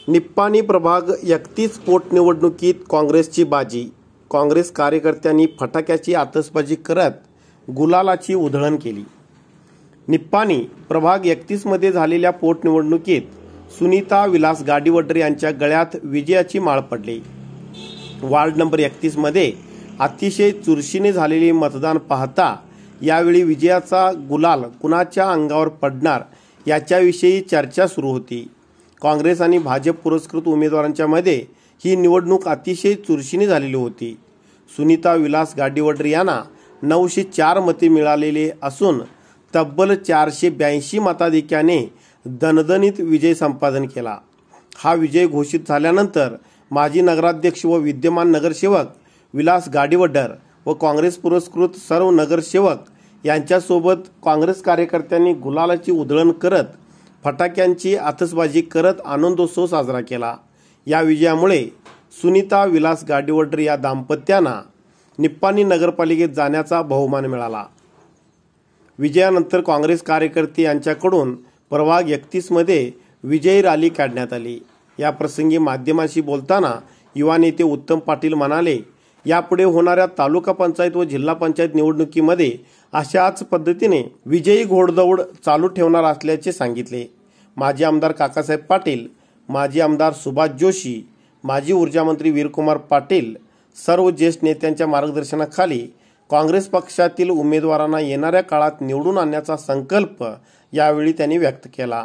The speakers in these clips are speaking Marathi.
निप्पाणी प्रभाग 31 पोटनिवडणुकीत काँग्रेसची बाजी। काँग्रेस कार्यकर्त्यांनी फटाक्याची आतषबाजी करत गुलालाची उधळण केली। निप्पाणी प्रभाग 31 मध्ये झालेल्या पोटनिवडणुकीत सुनीता विलास गाडीवडर यांच्या गळ्यात विजयाची माळ पडली। वार्ड नंबर 31 मध्ये अतिशय चुरशीने झालेले मतदान पाहता यावेळी विजयाचा गुलाल कुणाच्या अंगावर पडणार याच्याविषयी चर्चा सुरू होती। काँग्रेस आणि भाजप पुरस्कृत उमेदवारांच्या मध्ये ही निवडणूक अतिशय चुरशीने झालेली होती। सुनीता विलास गाडीवडर यांना 904 मते मिळालेले असून तब्बल 482 मताधिक्याने दणदणीत विजय संपादन केला। हा विजय घोषित झाल्यानंतर माजी नगराध्यक्ष व विद्यमान नगरसेवक विलास गाडीवडर व काँग्रेस पुरस्कृत सर्व नगरसेवक यांच्यासोबत काँग्रेस कार्यकर्त्यांनी गुलालाची उधळण करत फटाक्यांची आतषबाजी करत आनंदोत्सव साजरा केला। या विजयामुळे सुनीता विलास गाडीवडर या दाम्पत्यांना निप्पाणी नगरपालिकेत जाण्याचा बहुमान मिळाला। विजयानंतर काँग्रेस कार्यकर्ते यांच्याकडून प्रभाग 31 मध्ये विजयी रॅली काढण्यात आली। या प्रसंगी माध्यमांशी बोलताना युवा नेते उत्तम पाटील म्हणाले, यापुढे होणाऱ्या तालुका पंचायत व जिल्हा पंचायत निवडणुकीमध्ये अशाच पद्धतीने विजयी घोडदौड चालू ठेवणार असल्याचे सांगितले। माजी आमदार काकासाहेब पाटील, माजी आमदार सुभाष जोशी, माजी ऊर्जा मंत्री वीरकुमार पाटील सर्व ज्येष्ठ नेत्यांच्या मार्गदर्शनाखाली काँग्रेस पक्षातील उमेदवारांना येणाऱ्या काळात निवडून आणण्याचा संकल्प यावेळी त्यांनी व्यक्त केला।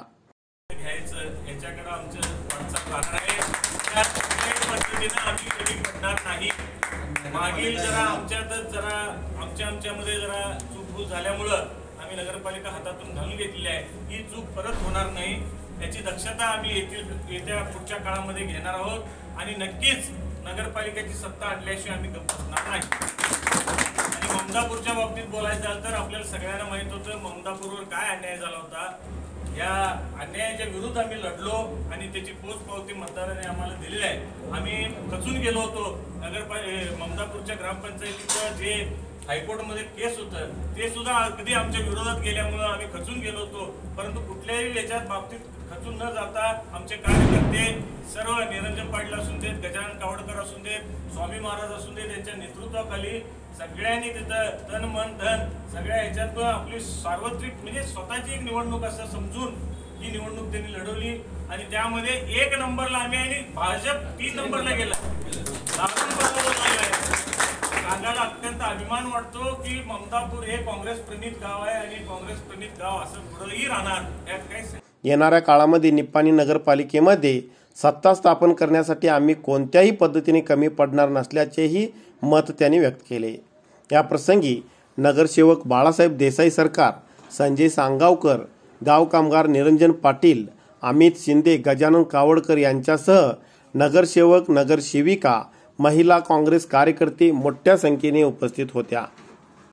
मागील आमच्यामध्ये चूक झाल्यामुळे आम्ही नगरपालिका हातातून घालून घेतली आहे। ही चूक परत होणार नाही याची दक्षता आम्ही येत्या पुढच्या काळामध्ये घेणार आहोत आणि नक्कीच नगरपालिकेची सत्ता आणल्याशिवाय आम्ही गप्प बसणार नाही। आणि ममदापूरच्या बाबतीत बोलायचं झालं तर आपल्याला सगळ्यांना माहित होतं ममदापूरवर काय अन्याय झाला होता। या अन्यायाच्या विरुद्ध आम्ही लढलो आणि त्याची पोचपावती मतदारांनी आम्हाला दिलेली आहे। आम्ही खचून गेलो होतो। ममदापूरच्या ग्रामपंचायतीचं जे हायकोर्टमध्ये केस होतं ते सुद्धा अगदी आमच्या विरोधात गेल्यामुळे आम्ही खचून गेलो होतो, परंतु कुठल्याही याच्यात बाबतीत खचून न जाता आमचे कार्यकर्ते सर्व निरंजन पाटील असून देत, गजानन कावडकर असून देत, स्वामी महाराज असून देत यांच्या नेतृत्वाखाली सगळ्यांनी तिथं तन मन धन सगळ्या ह्याच्यात आपली सार्वत्रिक म्हणजे स्वतःची एक निवडणूक असं समजून ही निवडणूक त्यांनी लढवली आणि त्यामध्ये 1 नंबरला आम्ही आणि भाजप 3 नंबरला गेला। सांगायला अत्यंत अभिमान वाटतो की ममदापूर हे काँग्रेस प्रणित गाव आहे आणि काँग्रेस प्रणित गाव असं पुढेही राहणार। यात काही येणाऱ्या काळामध्ये निप्पाणी नगरपालिकेमध्ये सत्ता स्थापन करण्यासाठी आम्ही कोणत्याही पद्धतीने कमी पडणार नसल्याचेही मत त्यांनी व्यक्त केले। या प्रसंगी नगरसेवक बाळासाहेब देसाई सरकार, संजय सांगावकर, गाव कामगार निरंजन पाटील, अमित शिंदे, गजानन कावडकर यांच्यासह नगरसेवक, नगरसेविका, महिला काँग्रेस कार्यकर्ते मोठ्या संख्येने उपस्थित होत्या।